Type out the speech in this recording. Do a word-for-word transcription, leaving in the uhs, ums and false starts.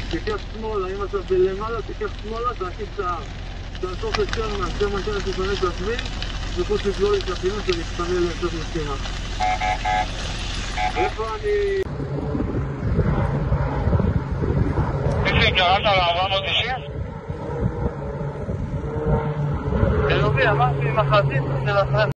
תיקח שמאלה, אם אתה בלמעלה תיקח שמאלה, תעקיף את ההר. תעשוף יותר מהשם מנכ"ל שתיכנס להכווין, וחוץ לסלול את הכיוון ולהתפנה לעשות משימה. איפה אני... איפה גרמת על ארבע מאות תשעים? אלובי, אמרתי מחצית של אחרי